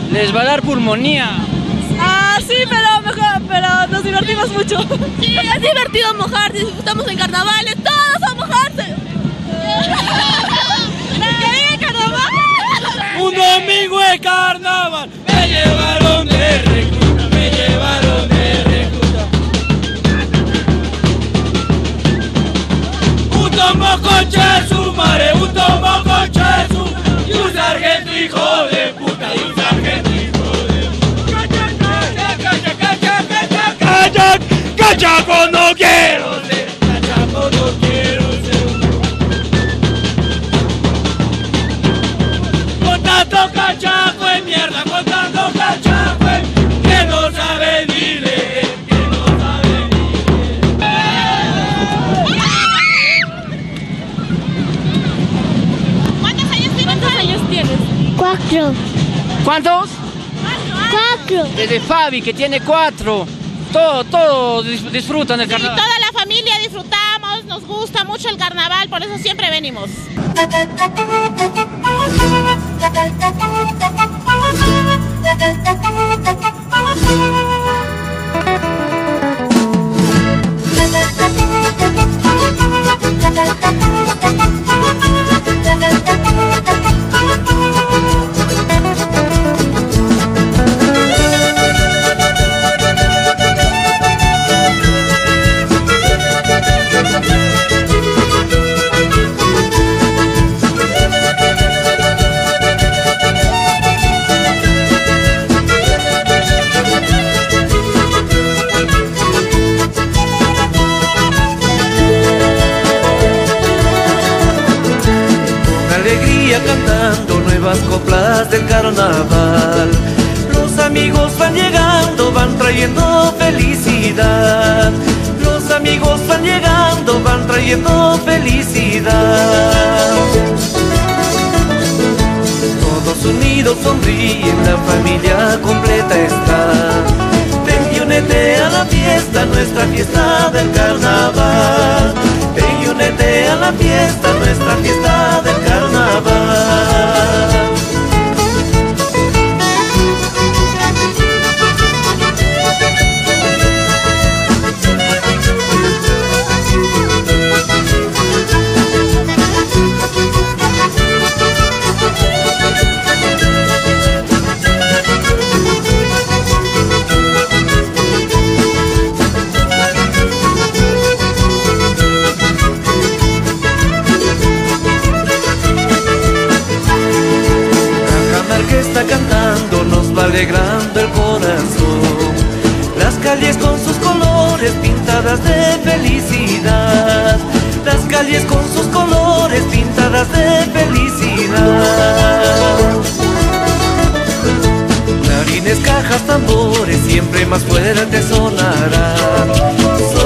Les va a dar pulmonía. Ah, sí, pero nos divertimos mucho. Sí, es divertido mojarse, disfrutamos en carnavales, todos a mojarse. ¡Que viva el carnaval! Un domingo de carnaval, me llevaron de recluta, me llevaron de recluta. Un tomo concha de su madre, un tomo concha de su madre, y un sargento hijo de puta, y un sargento hijo de puta. Cachaco no quiero ser, cachaco no quiero ser. Con tanto cachaco de mierda, con tanto cachaco que no sabe ni leer, que no sabe ni leer. ¿Cuántos años tienes? 4. ¿Cuántos? 4. Desde Fabi, que tiene 4. Todos disfrutan del Sí, carnaval. toda la familia disfrutamos, nos gusta mucho el carnaval, por eso siempre venimos. Cantando nuevas coplas del carnaval. Los amigos van llegando, van trayendo felicidad. Los amigos van llegando, van trayendo felicidad. Todos unidos sonríen, la familia completa está. Ven y únete a la fiesta, nuestra fiesta del carnaval. Ven y únete a la fiesta, nuestra fiesta del carnaval. Cantando nos va alegrando el corazón. Las calles con sus colores pintadas de felicidad. Las calles con sus colores pintadas de felicidad. Clarines, cajas, tambores, siempre más fuerte sonarán.